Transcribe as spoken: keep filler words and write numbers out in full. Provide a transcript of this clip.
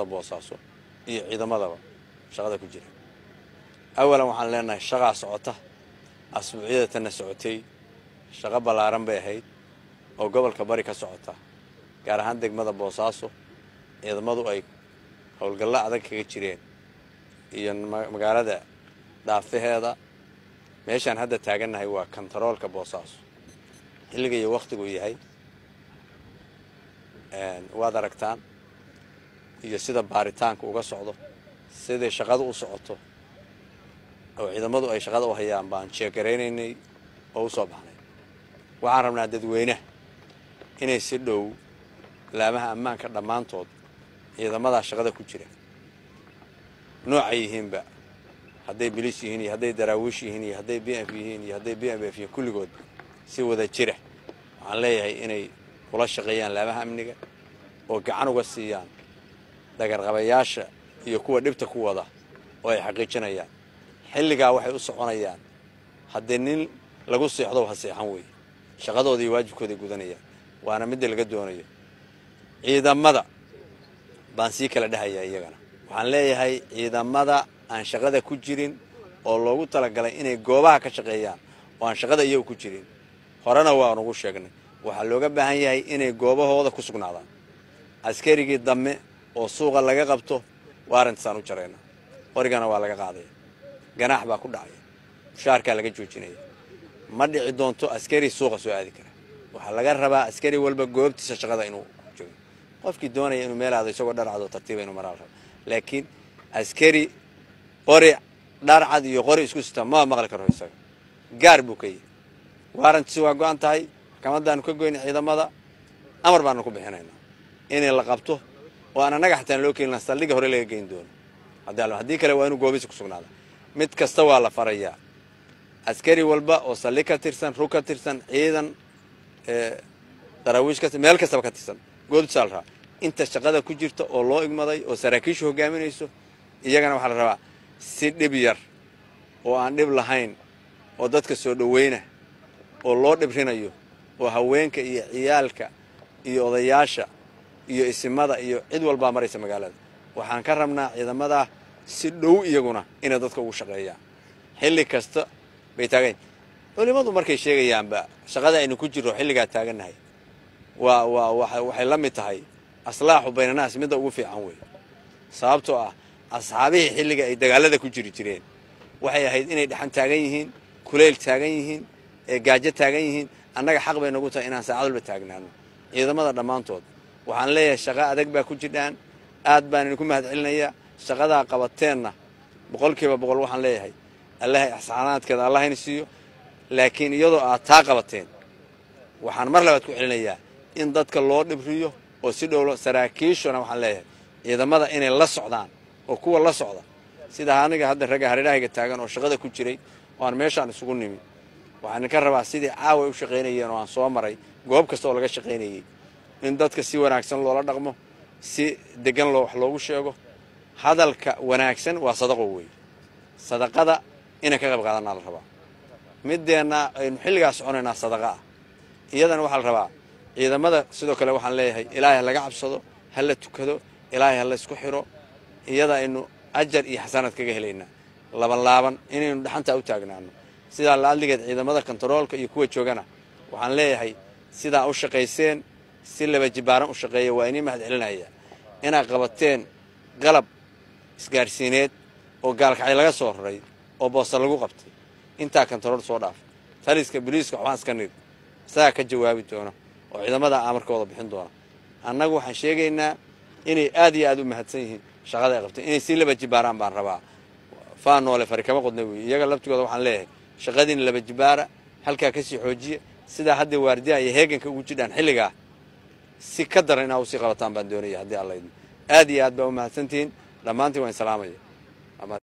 degmada Boosaaso iyo ciidamadaba shaqada ku jira awalan waxaan leenahay shaqa socota asbuuciyada tan socotay shaqa balaaran bay ahayd oo gobolka bari ka socota gaar ahaan degmada Boosaaso ciidamadu ay howlgalla adag kaga jireen iyo magaalada dhaafaheeda meeshaan hadda taaganahay waa kantaroolka Boosaaso xilliga iyo waqtigu yahay een waad aragtaan iyo sida baaritaanka uga socdo sida shaqadu u socoto oo ciidamadu ay shaqada u hayaan baan sheekareynay oo soo baxnay waxaan rabnaa dadweynaha inay si dhow laamaha ammaanka dhamaantood ciidamada shaqada ku jira nooca yihiinba hadday bilis yihiin iyo hadday daraawiish yihiin iyo hadday B M F yihiin iyo hadday B M F yihiin kulligood si wada jira waxaan leeyahay inay kula shaqeeyaan laamaha amniga oo gacan uga siiyaan dagarqabayaasha iyo kuwa dhibta ku wada oo ay xaqiijinayaan xilliga waxay u soconayaan haddii nin lagu seexdo waxa seexan weey shaqadoodii waajibkoodii gudanayaan waana mid laga doonayo ciidamada baan si kala dhahayaa iyagana waxaan leeyahay ciidamada aan shaqada ku jirin oo loogu talagalay inay goobaha ka shaqeeyaan oo aan shaqada iyagu ku jirin horena waan ugu sheegnay waxa looga baahan yahay inay goobahooda ku sugnaadaan askarigii dambe oo suuqa laga qabto waarantaan u jareena qorigana waa laga qaaday ganaax baa ku dhacay mushaarka laga joojinaya ma dhici doonto askari suuqa soo aadi kara waxa laga rabaa askari walba goobtiisa shaqada inuu joogo qofkii doonaya inuu meel aado isagoo dharcad oo tartiib inuu maraa rabo laakiin askari qori dharcad iyo qori isku sita ma maqal karo isaga gaar buu ka yahay waarantii waa go'an tahay kamadan ka goyn ciidamada amar baan ku bixinaynaa in la qabto oo aan anaga xataa loo keenin saldhiga hore laga geyn doono haddii hadii kale waa inuu goobiisa ku sugnaado mid kasta waa la farayaa askari walba oo saldhig ka tirsan rug ka tirsan ciidan ee daraawiish ka meel kasta ka tirsan goobta salra inta shaqada ku jirta oo loo igmaday oo saraakiishu hogaaminayso iyagana waxa la rabaa si dhib yar oo aan dhib lahayn oo dadka soo dhaweeyna oo loo dhibrinayo oo haweenka iyo ciyaalka iyo odayaasha iyo isimada iyo cid walba maraysa magaalada waxaan ka rabnaa ciidamada si dhow iyaguna inay dadka ugu shaqeeyaan xilli kasta bay taageen culimadu markay sheegayaanba shaqada aynu ku jiro xilliga taaganahay waa waa waxay la mid tahay aslaaxu baynanaas mid ugu fiican weey sababtoo ah asxaabihi xilliga ay dagaalada ku jiri jireen waxay ahayd inay dhaxan taagan yihiin kuleel taagan yihiin ee gaajo taagan yihiin annaga xaq bay nagu tahay inaan saacad walba taagnaano ciidamada dhamaantood waxaan leeyahay shaqo adag baa ku jiraan aad baan idinku mahadcelinayaa shaqada qabateenna boqolkiiba boqol waxaan leeyahay Allah ihsaanaadkeeda Allah in siiyo laakiin iyadoo aad taa qabateen waxaan mar labaad ku celinayaa in dadka loo dhibriyo oo si dhow saraakiishuna waxaan leeyahay ciidamada inay la socdaan oo kuwa la socda sida aniga hadda raga hareerahayga taagan oo shaqada ku jiray oo aan meeshaan isugu nimi waxaan ka rabaa sidii caawa u shaqeynayeen oo aan soo maray goob kasta oo laga shaqeynayay in dadka si wanaagsan loola dhaqmo si degan loo wax loogu sheego hadalka wanaagsan waa sadaqo weey sadaqada ina ka qayb qaadanaa la rabaa mideena aynu xilligaas soconaynaa sadaqa iyadana waxa la rabaa ciidamada sidoo kale waxaan leeyahay ilaahay laga cabsado hal la tukado ilaahay hal la isku xiro iyada aynu ajar iyo xasanad kaga helaynaa laban laaban inaynu dhaxanta u taagnaano sida la adligeed ciidamada kantaroolka iyo kuwa joogana waxaan leeyahay sida u shaqeyseen si laba jibaaran u shaqeeyo waa inay mahad celinaya inay qabateen qalab isgaarsiineed oo gaalkacay laga soo raray oo boosas lagu qabtay inta kantarool soo dhaaf taliska booliiska waxaan iska nid saa ka jawaabi doona oo ciidamada amarkooda bixin doona annagu waxaan sheegaynaa inay aad iyo aad u mahadsan yihiin shaqada ay qabtay inay si laba jibaaran baan rabaa faanoole farikama qodnay iyaga laftigooda waxaan leeyahay shaqadiin laba jibaara halka ka sii xoojiye sida hadda waardiyaha iyo heeganka ugu jidaan xilliga si ka daran inaa u sii qabataan baan doonaya haddii Allah idin aad iyo aad baa u mahadsantiin dhamaantiin waan salaamaya